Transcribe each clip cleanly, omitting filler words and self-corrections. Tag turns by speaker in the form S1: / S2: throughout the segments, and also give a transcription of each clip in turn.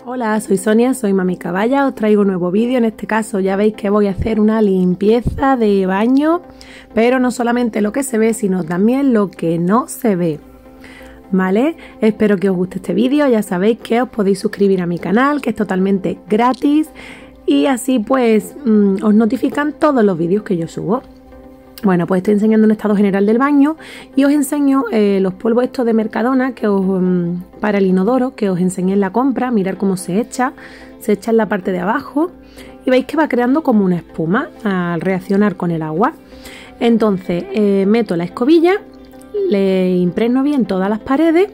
S1: Hola, soy Sonia, soy Mami Caballa, os traigo un nuevo vídeo. En este caso ya veis que voy a hacer una limpieza de baño, pero no solamente lo que se ve, sino también lo que no se ve. ¿Vale? Espero que os guste este vídeo. Ya sabéis que os podéis suscribir a mi canal, que es totalmente gratis, y así pues os notifican todos los vídeos que yo subo. Bueno, pues estoy enseñando un estado general del baño y os enseño los polvos estos de Mercadona que para el inodoro, que os enseñé en la compra. Mirad cómo se echa en la parte de abajo y veis que va creando como una espuma al reaccionar con el agua. Entonces meto la escobilla, le impregno bien todas las paredes.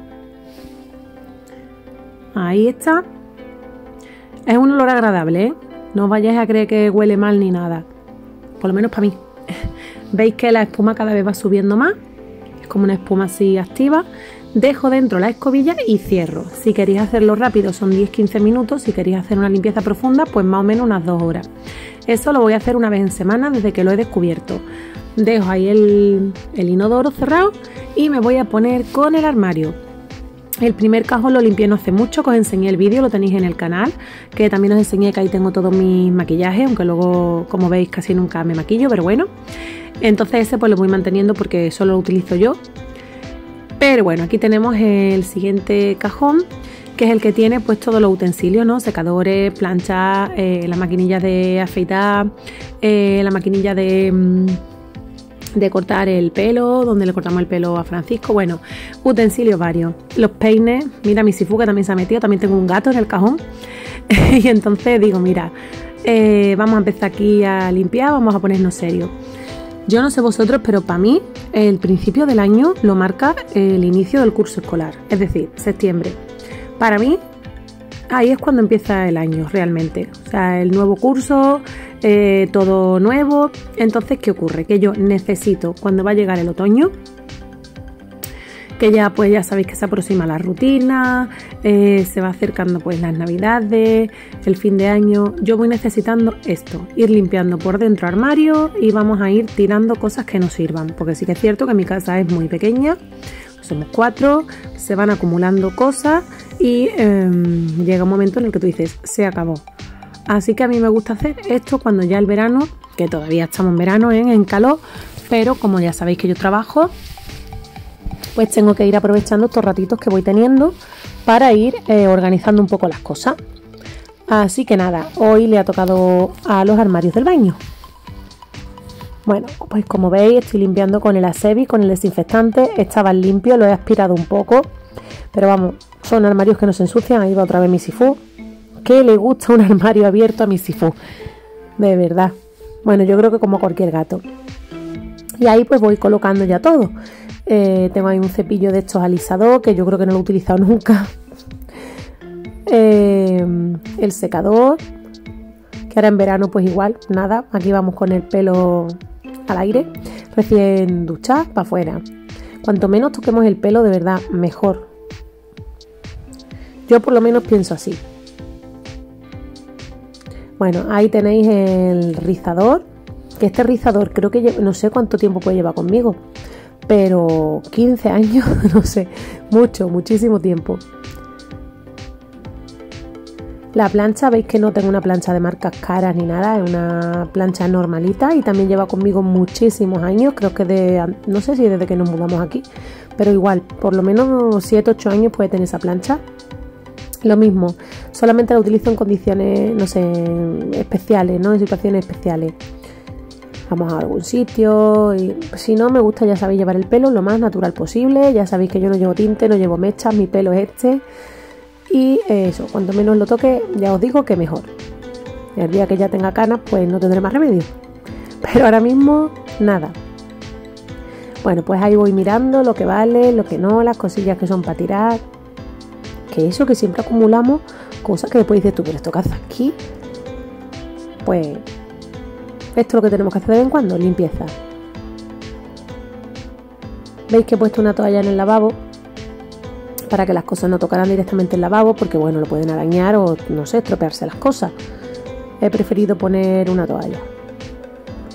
S1: Ahí está. Es un olor agradable, ¿eh? No os vayáis a creer que huele mal ni nada, por lo menos para mí. Veis que la espuma cada vez va subiendo más, es como una espuma así activa. Dejo dentro la escobilla y cierro. Si queréis hacerlo rápido son 10-15 minutos, si queréis hacer una limpieza profunda pues más o menos unas 2 horas. Eso lo voy a hacer una vez en semana desde que lo he descubierto. Dejo ahí el inodoro cerrado y me voy a poner con el armario. El primer cajón lo limpié no hace mucho, que os enseñé el vídeo, lo tenéis en el canal, que también os enseñé que ahí tengo todos mis maquillajes, aunque luego, como veis, casi nunca me maquillo, pero bueno. Entonces ese pues lo voy manteniendo porque solo lo utilizo yo. Pero bueno, aquí tenemos el siguiente cajón, que es el que tiene pues todos los utensilios, ¿no? Secadores, planchas, la maquinilla de afeitar, la maquinilla de cortar el pelo, donde le cortamos el pelo a Francisco. Bueno, utensilios varios, los peines. Mira, mi Sifu que también se ha metido, también tengo un gato en el cajón. Y entonces digo, mira, vamos a empezar aquí a limpiar, vamos a ponernos serios. Yo no sé vosotros, pero para mí el principio del año lo marca el inicio del curso escolar, es decir, septiembre. Para mí ahí es cuando empieza el año realmente, o sea, el nuevo curso, todo nuevo. Entonces, ¿qué ocurre? Que yo necesito, cuando va a llegar el otoño, que ya pues ya sabéis que se aproxima la rutina, se va acercando pues las navidades, el fin de año, yo voy necesitando esto, ir limpiando por dentro armario y vamos a ir tirando cosas que nos sirvan, porque sí que es cierto que mi casa es muy pequeña, somos 4, se van acumulando cosas y llega un momento en el que tú dices, se acabó. Así que a mí me gusta hacer esto cuando ya el verano, que todavía estamos en verano, en calor, pero como ya sabéis que yo trabajo, pues tengo que ir aprovechando estos ratitos que voy teniendo para ir organizando un poco las cosas. Así que nada, hoy le ha tocado a los armarios del baño. Bueno, pues como veis estoy limpiando con el Asevi, con el desinfectante. Estaban limpios, lo he aspirado un poco, pero vamos, son armarios que no se ensucian. Ahí va otra vez mi Sifu, que le gusta un armario abierto a mi Sifu, de verdad. Bueno, yo creo que como cualquier gato. Y ahí pues voy colocando ya todo. Tengo ahí un cepillo de estos alisador, que yo creo que no lo he utilizado nunca. El secador, que ahora en verano pues igual, nada, aquí vamos con el pelo al aire, recién duchado, para afuera. Cuanto menos toquemos el pelo, de verdad, mejor. Yo por lo menos pienso así. Bueno, ahí tenéis el rizador, que este rizador creo que no sé cuánto tiempo puede llevar conmigo, pero 15 años, no sé, muchísimo tiempo. La plancha, veis que no tengo una plancha de marcas caras ni nada, es una plancha normalita y también lleva conmigo muchísimos años, creo que no sé si desde que nos mudamos aquí, pero igual, por lo menos 7-8 años puede tener esa plancha. Lo mismo, solamente la utilizo en condiciones, no sé, especiales, ¿no? En situaciones especiales. Vamos a algún sitio y si no, me gusta, ya sabéis, llevar el pelo lo más natural posible. Ya sabéis que yo no llevo tinte, no llevo mechas, mi pelo es este. Y eso, cuanto menos lo toque, ya os digo que mejor. El día que ya tenga canas, pues no tendré más remedio. Pero ahora mismo, nada. Bueno, pues ahí voy mirando lo que vale, lo que no, las cosillas que son para tirar. Que eso, que siempre acumulamos cosas que después dices tú, pero esto que haces aquí, pues esto es lo que tenemos que hacer de vez en cuando, limpieza. Veis que he puesto una toalla en el lavabo para que las cosas no tocaran directamente el lavabo, porque bueno, lo pueden arañar o no sé, estropearse las cosas. He preferido poner una toalla.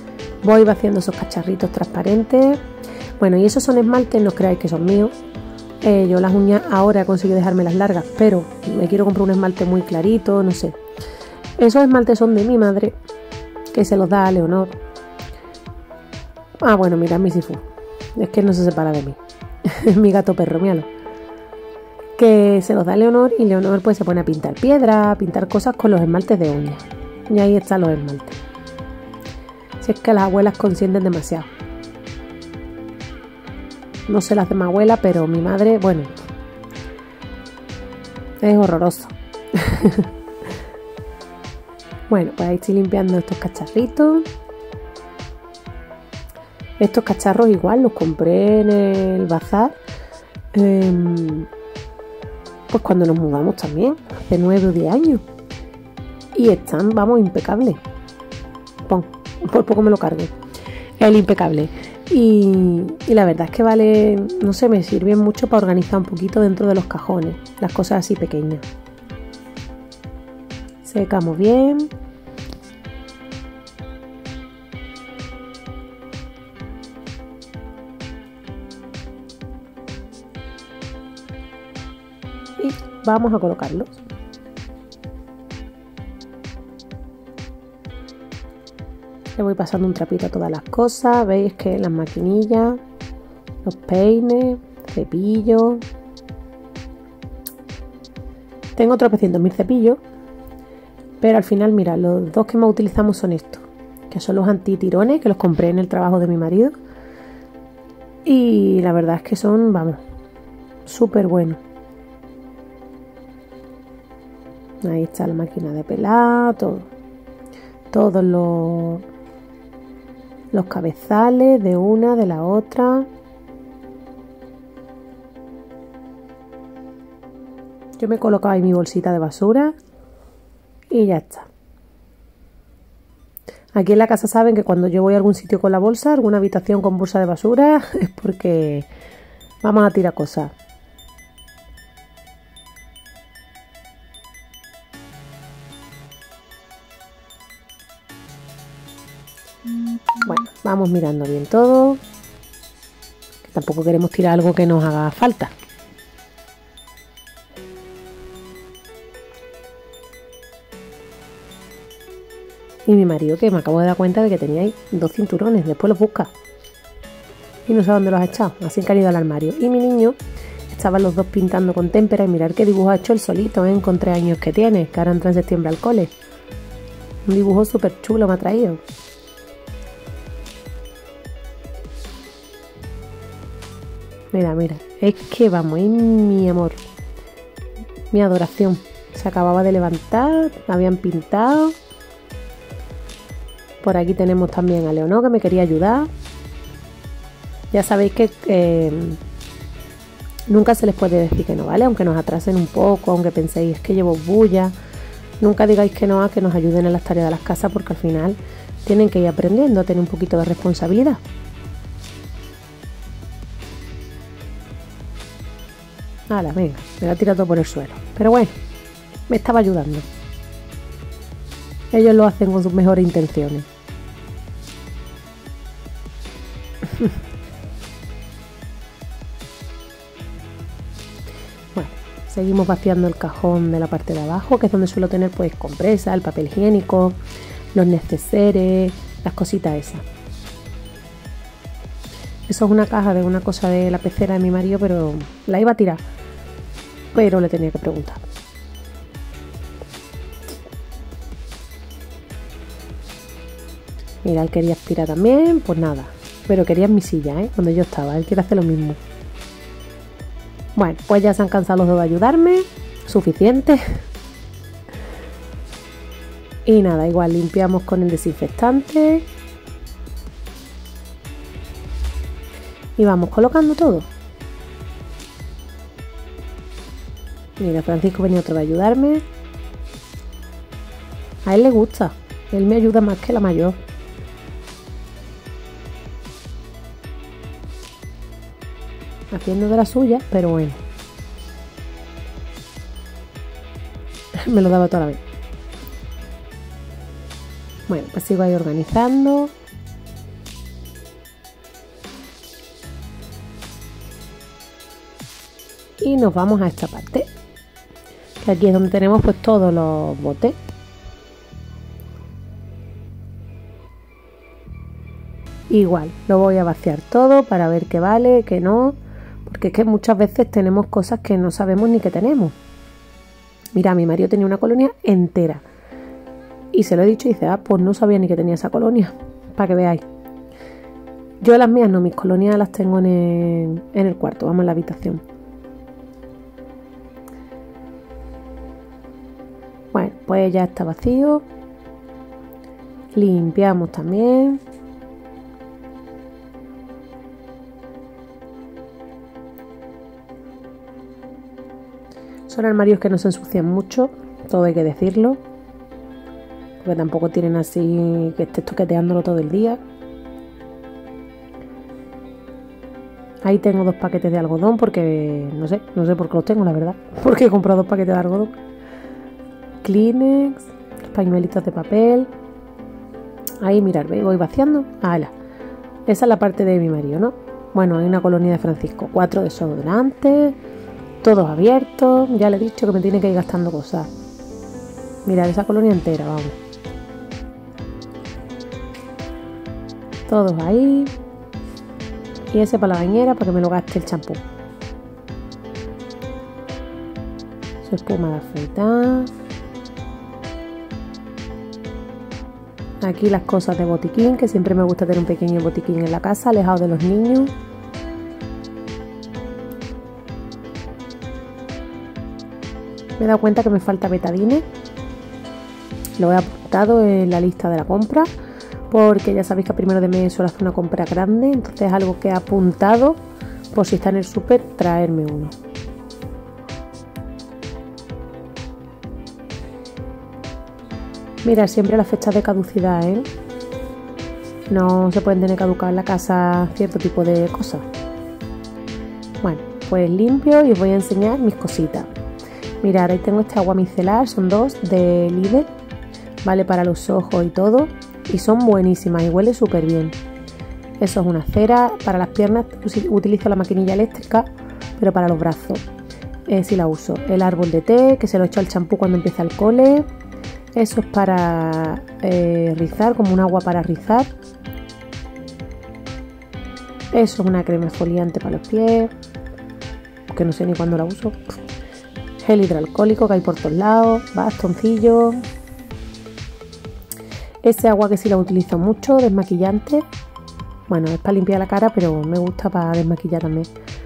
S1: Voy vaciando esos cacharritos transparentes. Bueno, y esos son esmaltes, no os creáis que son míos, Yo las uñas ahora he conseguido dejármelas largas, pero me quiero comprar un esmalte muy clarito, no sé. Esos esmaltes son de mi madre, que se los da a Leonor. Ah, bueno, mira, mi Sifu. Es que no se separa de mí. Es mi gato perro, míralo. Que se los da a Leonor y Leonor pues se pone a pintar piedra, a pintar cosas con los esmaltes de uñas. Y ahí están los esmaltes. Si es que las abuelas consienten demasiado. No sé las de mi abuela, pero mi madre, bueno, es horroroso. Bueno, pues ahí estoy limpiando estos cacharritos. Estos cacharros igual los compré en el bazar. Pues cuando nos mudamos también, hace 9 o 10 años. Y están, vamos, impecables. Por poco me lo cargo. El impecable. Y la verdad es que vale, no sé, me sirven mucho para organizar un poquito dentro de los cajones. Las cosas así pequeñas. Secamos bien. Y vamos a colocarlos. Le voy pasando un trapito a todas las cosas. Veis que las maquinillas, los peines, cepillos. Tengo tropecientos mil cepillos, pero al final, mira, los dos que más utilizamos son estos, que son los antitirones, que los compré en el trabajo de mi marido. Y la verdad es que son, vamos, súper buenos. Ahí está la máquina de pelar, todos los cabezales de una, de la otra. Yo me he colocado ahí mi bolsita de basura y ya está. Aquí en la casa saben que cuando yo voy a algún sitio con la bolsa, alguna habitación con bolsa de basura, es porque vamos a tirar cosas. Bueno, vamos mirando bien todo, que tampoco queremos tirar algo que nos haga falta. Y mi marido, que me acabo de dar cuenta de que tenía ahí 2 cinturones, después los busca y no sé dónde los ha echado, así que han ido al armario. Y mi niño, estaban los dos pintando con témpera y mirar qué dibujo ha hecho él solito, con 3 años que tiene, que ahora entra en septiembre al cole. Un dibujo súper chulo me ha traído. Mira, mira, es que vamos, es mi amor, mi adoración. Se acababa de levantar, habían pintado. Por aquí tenemos también a Leonor, que me quería ayudar. Ya sabéis que nunca se les puede decir que no, ¿vale? Aunque nos atrasen un poco, aunque penséis que llevo bulla, nunca digáis que no a que nos ayuden en las tareas de las casas, porque al final tienen que ir aprendiendo a tener un poquito de responsabilidad. Hala, venga, me la he tirado por el suelo. Pero bueno, me estaba ayudando. Ellos lo hacen con sus mejores intenciones. Bueno, seguimos vaciando el cajón de la parte de abajo, que es donde suelo tener pues compresa, el papel higiénico, los neceseres, las cositas esas. Eso es una caja de una cosa de la pecera de mi marido, pero la iba a tirar, pero le tenía que preguntar. Mira, él quería aspirar también, pues nada, pero quería en mi silla, donde yo estaba. Él quiere hacer lo mismo. Bueno, pues ya se han cansado los dos de ayudarme, suficiente. Y nada, igual limpiamos con el desinfectante. Y vamos colocando todo. Mira, Francisco venía otra vez a ayudarme. A él le gusta. Él me ayuda más que la mayor. Haciendo de la suya, pero bueno. Me lo daba toda la vez. Bueno, pues sigo ahí organizando. Y nos vamos a esta parte, que aquí es donde tenemos pues todos los botes. Igual, lo voy a vaciar todo para ver qué vale, qué no, porque es que muchas veces tenemos cosas que no sabemos ni que tenemos. Mira, mi marido tenía una colonia entera y se lo he dicho y dice, pues no sabía ni que tenía esa colonia, para que veáis. Yo las mías no, mis colonias las tengo en el cuarto, vamos, en la habitación. Bueno, pues ya está vacío. Limpiamos también. Son armarios que no se ensucian mucho, todo hay que decirlo, porque tampoco tienen así que estés toqueteándolo todo el día. Ahí tengo 2 paquetes de algodón porque no sé por qué los tengo, la verdad, porque he comprado 2 paquetes de algodón. Kleenex, pañuelitos de papel. Ahí mirad, voy vaciando. ¡Hala! Esa es la parte de mi marido, ¿no? Bueno, hay una colonia de Francisco, 4 desodorantes. Todos abiertos, ya le he dicho que me tiene que ir gastando cosas. Mirad esa colonia entera, vamos. Todos ahí. Y ese para la bañera para que me lo gaste el champú. Su espuma de afeitar. Aquí las cosas de botiquín, que siempre me gusta tener un pequeño botiquín en la casa, alejado de los niños. Me he dado cuenta que me falta betadine. Lo he apuntado en la lista de la compra, porque ya sabéis que a primero de mes suelo hacer una compra grande, entonces es algo que he apuntado por si está en el súper, traerme uno. Mira, siempre las fechas de caducidad, ¿eh? No se pueden tener caducado en la casa cierto tipo de cosas. Bueno, pues limpio y os voy a enseñar mis cositas. Mirad, ahí tengo este agua micelar, son 2 de Lidl, vale para los ojos y todo, y son buenísimas y huele súper bien. Eso es una cera, para las piernas utilizo la maquinilla eléctrica, pero para los brazos sí la uso. El árbol de té, que se lo echo al champú cuando empieza el cole, eso es para rizar, como un agua para rizar. Eso es una crema exfoliante para los pies, que no sé ni cuándo la uso. Gel hidroalcohólico que hay por todos lados, bastoncillo. Ese agua que sí la utilizo mucho, desmaquillante. Bueno, es para limpiar la cara, pero me gusta para desmaquillar también.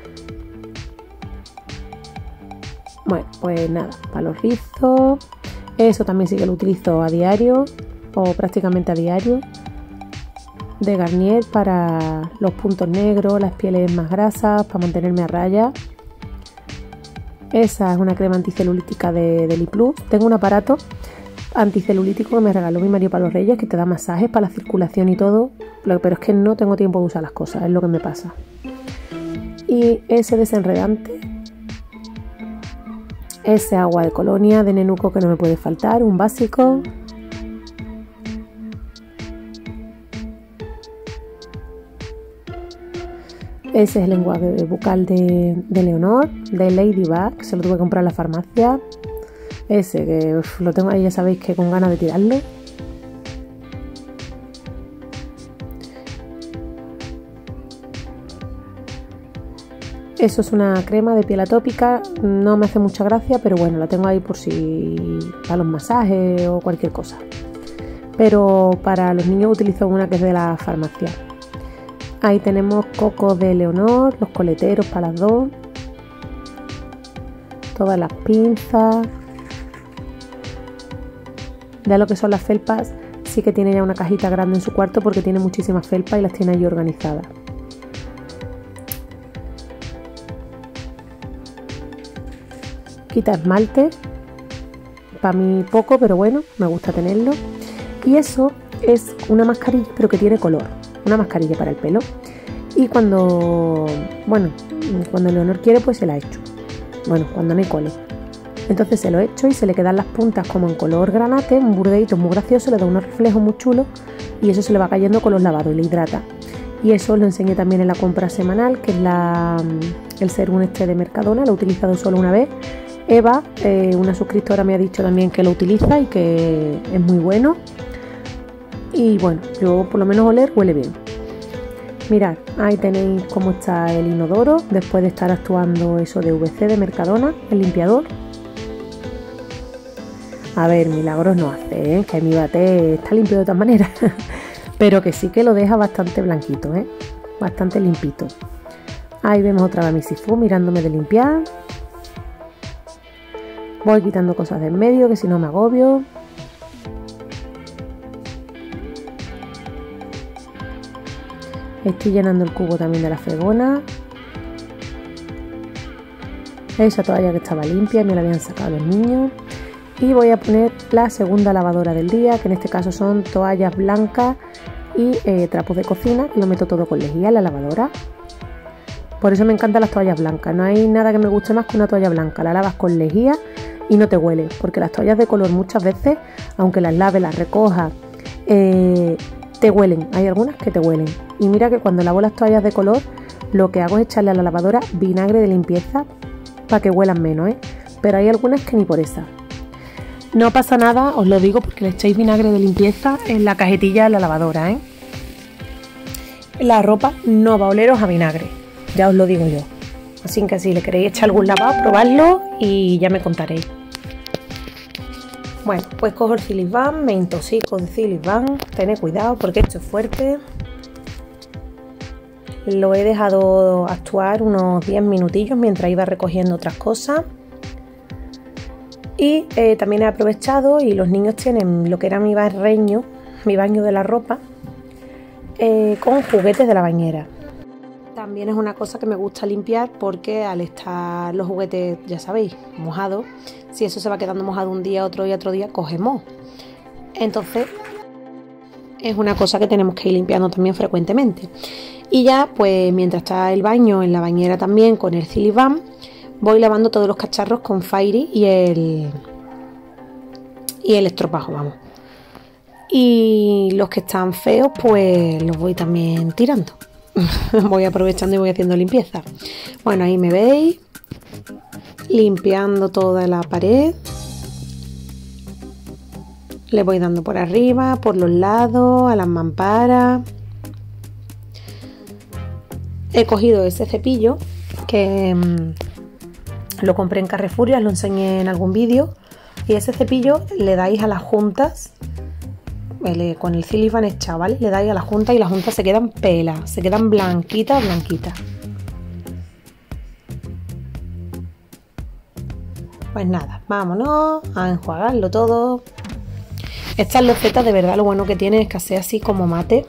S1: Bueno, pues nada, para los rizos. Eso también sí que lo utilizo a diario, o prácticamente a diario. De Garnier para los puntos negros, las pieles más grasas, para mantenerme a raya. Esa es una crema anticelulítica de Deliplus. Tengo un aparato anticelulítico que me regaló mi marido para los Reyes, que te da masajes para la circulación y todo, pero es que no tengo tiempo de usar las cosas, es lo que me pasa. Y ese desenredante, ese agua de colonia de Nenuco que no me puede faltar, un básico. Ese es el enjuague bucal de Leonor, de Ladybug, se lo tuve que comprar en la farmacia. Ese que lo tengo ahí, ya sabéis que con ganas de tirarlo. Eso es una crema de piel atópica, no me hace mucha gracia, pero bueno, la tengo ahí por si para los masajes o cualquier cosa. Pero para los niños utilizo una que es de la farmacia. Ahí tenemos coco de Leonor, los coleteros para las 2, todas las pinzas. Ya lo que son las felpas, sí que tiene ya una cajita grande en su cuarto porque tiene muchísimas felpas y las tiene ahí organizadas. Quita esmalte, para mí poco, pero bueno, me gusta tenerlo. Y eso es una mascarilla, pero que tiene color, una mascarilla para el pelo. Y cuando Leonor quiere, pues se la echo. Bueno, cuando no hay cole. Entonces se lo echo y se le quedan las puntas como en color granate, un burdeíto muy gracioso, le da unos reflejos muy chulos y eso se le va cayendo con los lavados y le hidrata. Y eso os lo enseñé también en la compra semanal, que es el serum este de Mercadona. Lo he utilizado solo una vez. Eva, una suscriptora, me ha dicho también que lo utiliza y que es muy bueno. Y bueno, yo por lo menos oler huele bien. Mirad, ahí tenéis cómo está el inodoro después de estar actuando eso de VC de Mercadona, el limpiador. A ver, milagros no hace, ¿eh? Que mi bate está limpio de todas maneras. Pero que sí que lo deja bastante blanquito, ¿eh? Bastante limpito. Ahí vemos otra vez a mi Sifu mirándome de limpiar. Voy quitando cosas de en medio, que si no me agobio. Estoy llenando el cubo también de la fregona. Esa toalla que estaba limpia, me la habían sacado los niños. Y voy a poner la segunda lavadora del día, que en este caso son toallas blancas y trapos de cocina, que lo meto todo con lejía en la lavadora. Por eso me encantan las toallas blancas. No hay nada que me guste más que una toalla blanca. La lavas con lejía y no te huele, porque las toallas de color muchas veces, aunque las laves, las recojas, te huelen. Hay algunas que te huelen. Y mira que cuando lavo las toallas de color, lo que hago es echarle a la lavadora vinagre de limpieza para que huelan menos, ¿eh? Pero hay algunas que ni por esa. No pasa nada, os lo digo, porque le echéis vinagre de limpieza en la cajetilla de la lavadora, ¿eh? La ropa no va a oleros a vinagre, ya os lo digo yo. Así que si le queréis echar algún lavado, probadlo y ya me contaréis. Bueno, pues cojo el Cillis-Van, me intoxico de Cillis-Van. Tened cuidado porque esto es fuerte. Lo he dejado actuar unos 10 minutillos mientras iba recogiendo otras cosas. Y también he aprovechado, y los niños tienen lo que era mi baño de la ropa, con juguetes de la bañera. También es una cosa que me gusta limpiar porque al estar los juguetes, ya sabéis, mojados, si eso se va quedando mojado un día, otro día, coge moho. Entonces es una cosa que tenemos que ir limpiando también frecuentemente. Y ya pues mientras está el baño en la bañera también con el Cillis-Van, voy lavando todos los cacharros con Fairy y el estropajo, vamos. Y los que están feos pues los voy también tirando. Voy aprovechando y voy haciendo limpieza. Bueno, ahí me veis limpiando toda la pared. Le voy dando por arriba, por los lados, a las mamparas. He cogido ese cepillo que lo compré en Carrefour, ya os lo enseñé en algún vídeo. Y ese cepillo le dais a las juntas, con el Cillis-Van echado, ¿vale? Le dais a la junta y las juntas se quedan pelas, se quedan blanquitas. Pues nada, vámonos a enjuagarlo todo. Estas losetas de verdad lo bueno que tienen es que hace así como mate.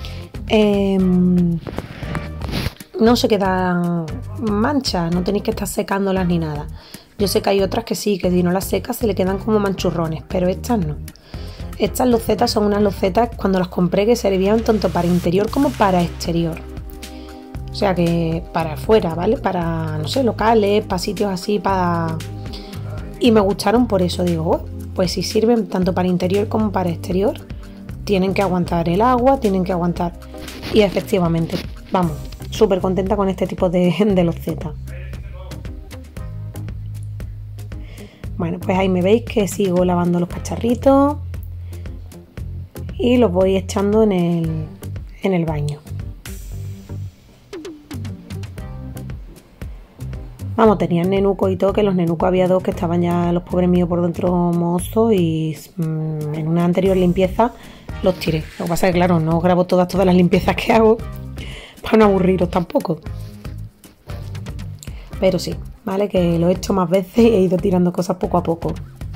S1: No se quedan manchas, no tenéis que estar secándolas ni nada. Yo sé que hay otras que sí, que si no las secas se le quedan como manchurrones, pero estas no. Estas losetas son unas losetas cuando las compré que servían tanto para interior como para exterior. O sea que para afuera, ¿vale? Para, no sé, locales, para sitios así, para... Y me gustaron por eso, digo, pues si sirven tanto para interior como para exterior, tienen que aguantar el agua, tienen que aguantar... Y efectivamente, vamos, súper contenta con este tipo de losetas. Bueno, pues ahí me veis que sigo lavando los cacharritos y los voy echando en el baño. Vamos, tenían nenuco y todo, que los nenucos había dos que estaban ya los pobres míos por dentro mozos y en una anterior limpieza los tiré. Lo que pasa es que claro, no grabo todas las limpiezas que hago para no aburriros tampoco. Pero sí, vale, que lo he hecho más veces y he ido tirando cosas poco a poco.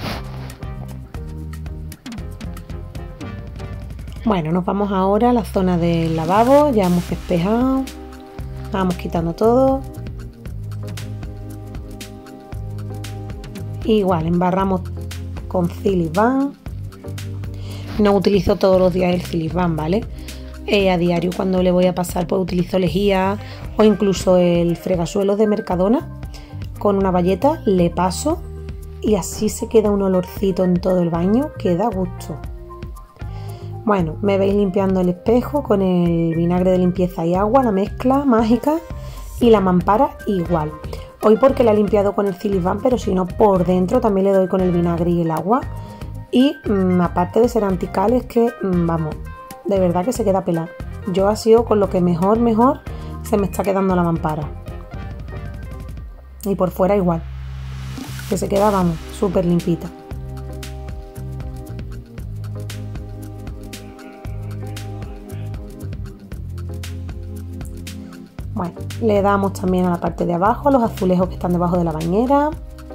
S1: Bueno, nos vamos ahora a la zona del lavabo, ya hemos despejado, vamos quitando todo. Igual, embarramos con Cillis-Van. No utilizo todos los días el Cillis-Van, ¿vale? A diario cuando le voy a pasar pues utilizo lejía o incluso el fregasuelos de Mercadona. Con una bayeta le paso y así se queda un olorcito en todo el baño que da gusto. Bueno, me veis limpiando el espejo con el vinagre de limpieza y agua, la mezcla mágica, y la mampara igual. Hoy porque la he limpiado con el Cilibán, pero si no por dentro también le doy con el vinagre y el agua. Y aparte de ser antical, es que, vamos, de verdad que se queda pelada. Yo ha sido con lo que mejor se me está quedando la mampara. Y por fuera igual, que se queda, vamos, súper limpita. Bueno, le damos también a la parte de abajo, a los azulejos que están debajo de la bañera.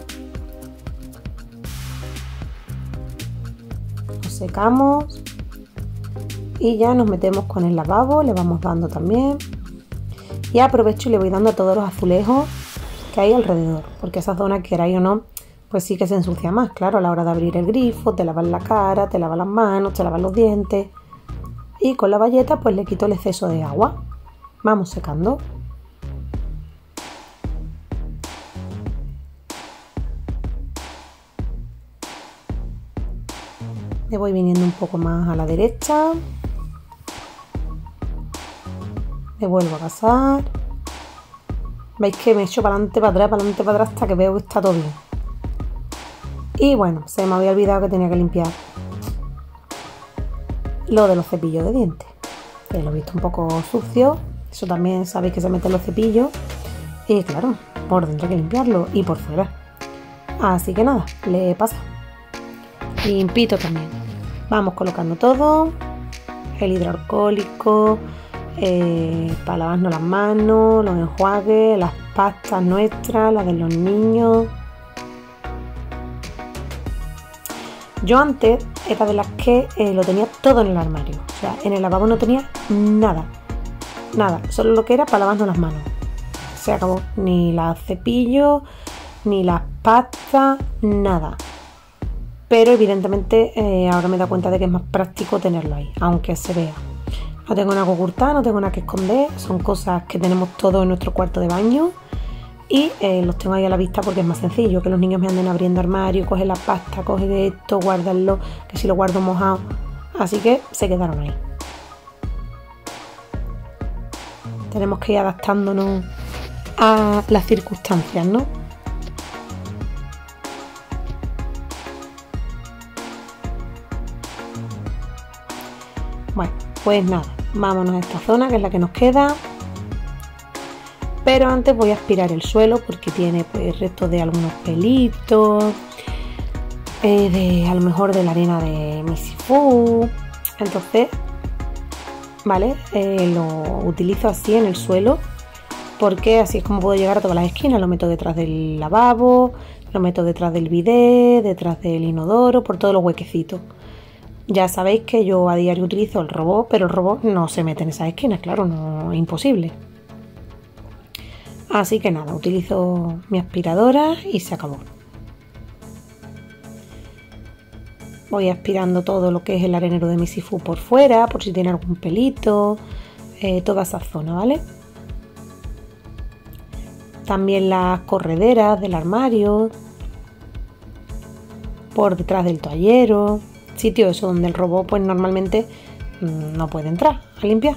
S1: Los secamos. Y ya nos metemos con el lavabo, le vamos dando también. Y aprovecho y le voy dando a todos los azulejos que hay alrededor. Porque esa zona, queráis o no, pues sí que se ensucia más. Claro, a la hora de abrir el grifo, te lavas la cara, te lavas las manos, te lavas los dientes. Y con la bayeta pues le quito el exceso de agua. Vamos secando. Le voy viniendo un poco más a la derecha. Le vuelvo a pasar. Veis que me echo para adelante, para atrás hasta que veo que está todo bien. Y bueno, se me había olvidado que tenía que limpiar lo de los cepillos de dientes. Que lo he visto un poco sucio. Eso también sabéis que se meten los cepillos. Y claro, por dentro hay que limpiarlo y por fuera. Así que nada, le pasa. Limpito también. Vamos colocando todo. El hidroalcohólico, para lavarnos las manos, los enjuagues, las pastas nuestras, las de los niños. Yo antes era de las que lo tenía todo en el armario. O sea, en el lavabo no tenía nada. Nada, solo lo que era para lavarnos las manos. Se acabó. Ni los cepillos, ni las pastas, nada. Pero evidentemente ahora me he dado cuenta de que es más práctico tenerlo ahí, aunque se vea. No tengo nada que ocultar, no tengo nada que esconder. Son cosas que tenemos todo en nuestro cuarto de baño. Y los tengo ahí a la vista porque es más sencillo que los niños me anden abriendo armario, coge la pasta, coge esto, guardarlo, que si lo guardo mojado. Así que se quedaron ahí. Tenemos que ir adaptándonos a las circunstancias, ¿no? Bueno, pues nada, vámonos a esta zona que es la que nos queda. Pero antes voy a aspirar el suelo porque tiene pues restos de algunos pelitos, a lo mejor de la arena de Misifú. Entonces, ¿vale? Lo utilizo así en el suelo porque así es como puedo llegar a todas las esquinas. Lo meto detrás del lavabo, lo meto detrás del bidé, detrás del inodoro, por todos los huequecitos. Ya sabéis que yo a diario utilizo el robot, pero el robot no se mete en esas esquinas, claro, no es imposible. Así que nada, utilizo mi aspiradora y se acabó. Voy aspirando todo lo que es el arenero de Misifú por fuera, por si tiene algún pelito, toda esa zona, ¿vale? También las correderas del armario, por detrás del toallero, sitio eso donde el robot pues normalmente no puede entrar a limpiar.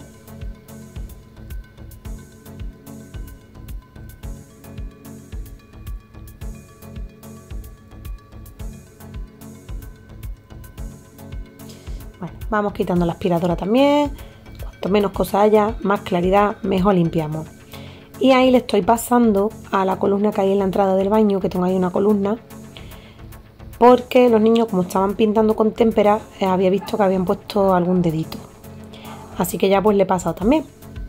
S1: Bueno, vamos quitando la aspiradora también. Cuanto menos cosas haya, más claridad, mejor limpiamos. Y ahí le estoy pasando a la columna que hay en la entrada del baño, que tengo ahí una columna, porque los niños, como estaban pintando con témpera, había visto que habían puesto algún dedito. Así que ya pues le he pasado también.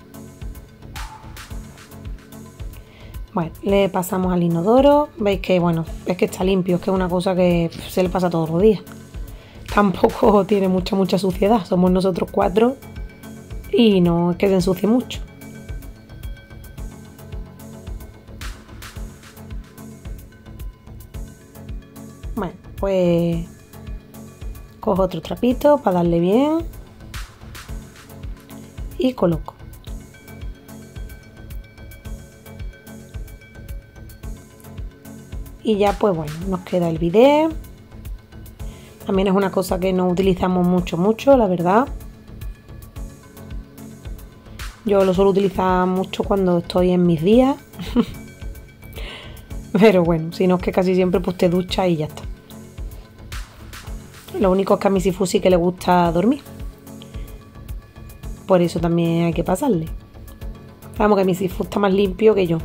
S1: Bueno, le pasamos al inodoro. Veis que, bueno, es que está limpio, es que es una cosa que se le pasa todos los días. Tampoco tiene mucha suciedad, somos nosotros 4 y no es que se ensucie mucho. Bueno, pues cojo otro trapito para darle bien y coloco. Y ya pues bueno, nos queda el bidé. También es una cosa que no utilizamos mucho, la verdad. Yo lo suelo utilizar mucho cuando estoy en mis días. Pero bueno, si no es que casi siempre pues te duchas y ya está. Lo único es que a mi Sifu sí que le gusta dormir. Por eso también hay que pasarle. Vamos, que mi Sifu está más limpio que yo.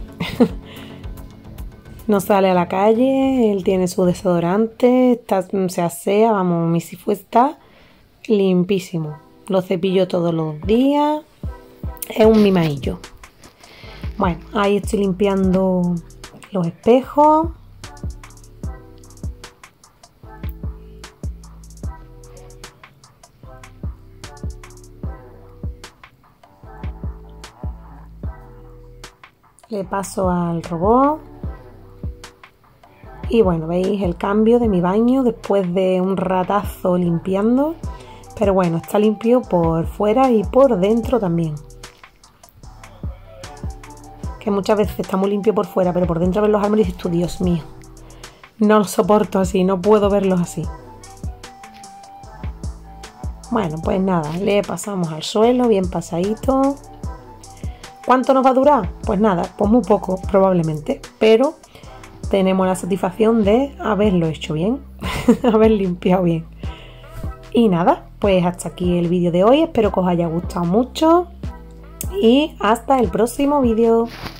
S1: No sale a la calle, él tiene su desodorante, se asea, vamos, mi Sifu está limpísimo. Lo cepillo todos los días, es un mimadillo. Bueno, ahí estoy limpiando los espejos. Le paso al robot. Y bueno, veis el cambio de mi baño después de un ratazo limpiando. Pero bueno, está limpio por fuera y por dentro también. Que muchas veces está muy limpio por fuera, pero por dentro ves los árboles y dices tú, Dios mío, no lo soporto así, no puedo verlos así. Bueno, pues nada, le pasamos al suelo bien pasadito. ¿Cuánto nos va a durar? Pues nada, pues muy poco probablemente, pero tenemos la satisfacción de haberlo hecho bien, haber limpiado bien. Y nada, pues hasta aquí el vídeo de hoy, espero que os haya gustado mucho y hasta el próximo vídeo.